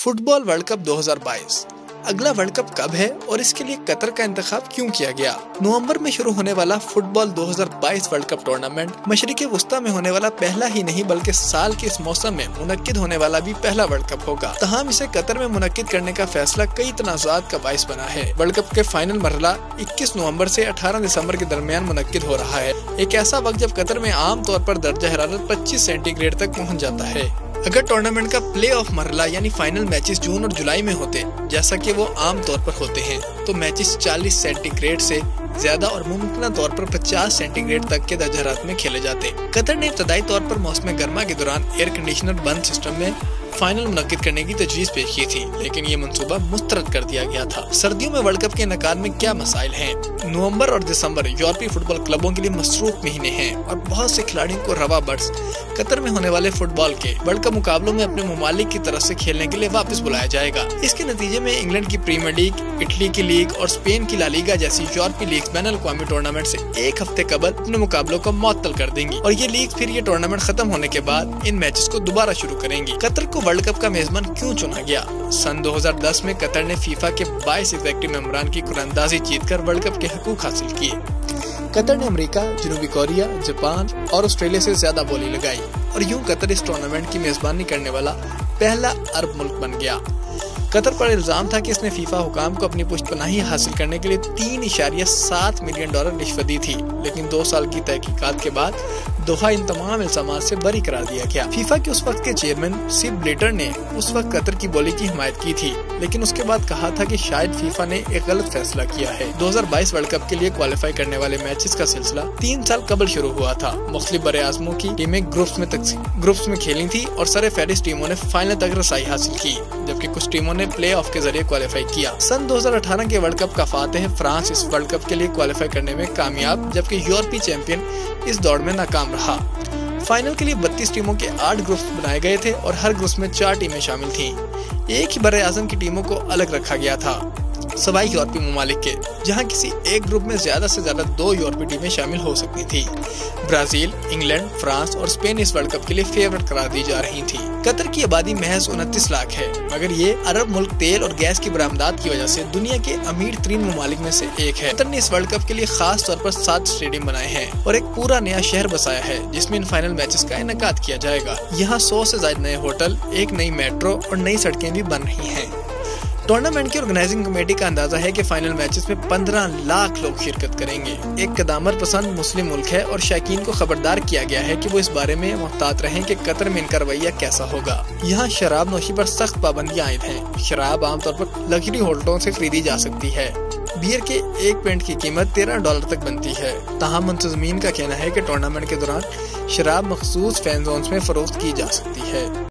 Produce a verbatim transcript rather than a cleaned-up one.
Foot ball world cup दो हज़ार बाईस। अगला वर्ल्ड कप कब है और इसके लिए कतर का इंतखाब क्यों किया गया? नवंबर में शुरू होने वाला फुटबॉल दो हज़ार बाईस वर्ल्ड कप टूर्नामेंट मशरिकी वस्ता में होने वाला पहला ही नहीं बल्कि साल के इस मौसम में मुनक्किद होने वाला भी पहला वर्ल्ड कप होगा। तमाम इसे कतर में मुनक्किद करने का फैसला कई तनाज़ात का बाइस बना है। वर्ल्ड कप के फाइनल मरहला इक्कीस नवम्बर से अठारह दिसंबर के दरमियान मुनक्किद हो रहा है। एक ऐसा वक्त जब कतर में आम तौर पर दर्जा हरारत पच्चीस सेंटीग्रेड तक पहुँच जाता है। अगर टूर्नामेंट का प्ले ऑफ मरहला यानी फाइनल मैचेस जून और जुलाई में होते जैसा कि वो आम तौर पर होते हैं तो मैचेस चालीस सेंटीग्रेड से ज्यादा और मुमकिन तौर पर पचास सेंटीग्रेड तक के दर्जा हरारत में खेले जाते। कतर ने इब्तदाई तौर पर मौसम गर्मा के दौरान एयर कंडीशनर बंद सिस्टम में फाइनल मुनक्किद करने की तजवीज़ पेश की थी, लेकिन ये मंसूबा मुस्तरद कर दिया गया था। सर्दियों में वर्ल्ड कप के इनेकाद में क्या मसाइल हैं? नवंबर और दिसंबर यूरोपीय फुटबॉल क्लबों के लिए मसरूफ महीने हैं और बहुत से खिलाड़ियों को रवा बर्स कतर में होने वाले फुटबॉल के वर्ल्ड कप मुकाबलों में अपने ममालिक की तरफ से खेलने के लिए वापस बुलाया जाएगा। इसके नतीजे में इंग्लैंड की प्रीमियर लीग, इटली की लीग और स्पेन की ला लीगा जैसी यूरोपीय लीग बैनुल अक़वामी टूर्नामेंट से एक हफ्ते कबल अपने मुकाबलों को मुअत्तल कर देंगी और ये लीग फिर ये टूर्नामेंट खत्म होने के बाद इन मैचेस को दोबारा शुरू करेंगी। कतर को वर्ल्ड कप का मेजबान क्यों चुना गया? सन दो हज़ार दस में कतर ने फीफा के बाईस एग्जीक्यूटिव मेंबरान की कुरानंदाजी जीतकर वर्ल्ड कप के हकूक हासिल किए। कतर ने अमेरिका, जनूबी कोरिया, जापान और ऑस्ट्रेलिया से ज्यादा बोली लगाई और यूं कतर इस टूर्नामेंट की मेजबानी करने वाला पहला अरब मुल्क बन गया। कतर पर इल्जाम था कि इसने फीफा हुकाम को अपनी पुष्टपनाही हासिल करने के लिए तीन इशारिया सात मिलियन डॉलर रिश्वत दी थी, लेकिन दो साल की तहकीकात के बाद दोहा इन तमाम इल्जामात से बरी करार दिया गया। फीफा के उस वक्त के चेयरमैन सिब ब्लेटर ने उस वक्त कतर की बोली की हिमायत की थी, लेकिन उसके बाद कहा था कि शायद फीफा ने एक गलत फैसला किया है। दो हज़ार बाईस वर्ल्ड कप के लिए क्वालिफाई करने वाले मैचेस का सिलसिला तीन साल कबल शुरू हुआ था। मुख्तलिफ बड़े आज़मों की टीमें ग्रुप्स में तक ग्रुप्स में खेली थी और सरे फहरिस्त टीमों ने फाइनल तक रसाई हासिल की, जबकि कुछ टीमों ने प्ले ऑफ के जरिए क्वालिफाई किया। सन दो हज़ार अठारह के वर्ल्ड कप का फातेह फ्रांस इस वर्ल्ड कप के लिए क्वालिफाई करने में कामयाब, जबकि यूरोपीय चैंपियन इस दौड़ में नाकाम रहा। फाइनल के लिए बत्तीस टीमों के आठ ग्रुप्स बनाए गए थे और हर ग्रुप में चार टीमें शामिल थीं। एक ही बड़े आज़म की टीमों को अलग रखा गया था सवाई यूरोपीय ममालिक के, जहां किसी एक ग्रुप में ज्यादा से ज्यादा दो यूरोपीय टीमें शामिल हो सकती थी। ब्राजील, इंग्लैंड, फ्रांस और स्पेन इस वर्ल्ड कप के लिए फेवरेट करार दी जा रही थी। कतर की आबादी महज उनतीस लाख है, मगर ये अरब मुल्क तेल और गैस की बरामदात की वजह से दुनिया के अमीर तरीन ममालिक में से एक है। कतर ने इस वर्ल्ड कप के लिए खास तौर पर सात स्टेडियम बनाए हैं और एक पूरा नया शहर बसाया है जिसमें इन फाइनल मैचेस का इनेकाद किया जाएगा। यहाँ सौ से ज्यादा नए होटल, एक नई मेट्रो और नई सड़कें भी बन रही हैं। टूर्नामेंट की ऑर्गेनाइजिंग कमेटी का अंदाजा है कि फाइनल मैचेस में पंद्रह लाख लोग शिरकत करेंगे। एक कदामत पसंद मुस्लिम मुल्क है और शायकीन को खबरदार किया गया है कि वो इस बारे में मुहतात रहें कि कतर में इनका रवैया कैसा होगा। यहाँ शराब नोशी पर सख्त पाबंदियां आयद हैं। शराब आमतौर पर लग्जरी होटलों से खरीदी जा सकती है। बियर के एक पेंट की कीमत तेरह डॉलर तक बनती है। ताहम मुंतज़मीन का कहना है कि टूर्नामेंट के दौरान शराब मखसूस फैन जोन्स में फरोख्त की जा सकती है।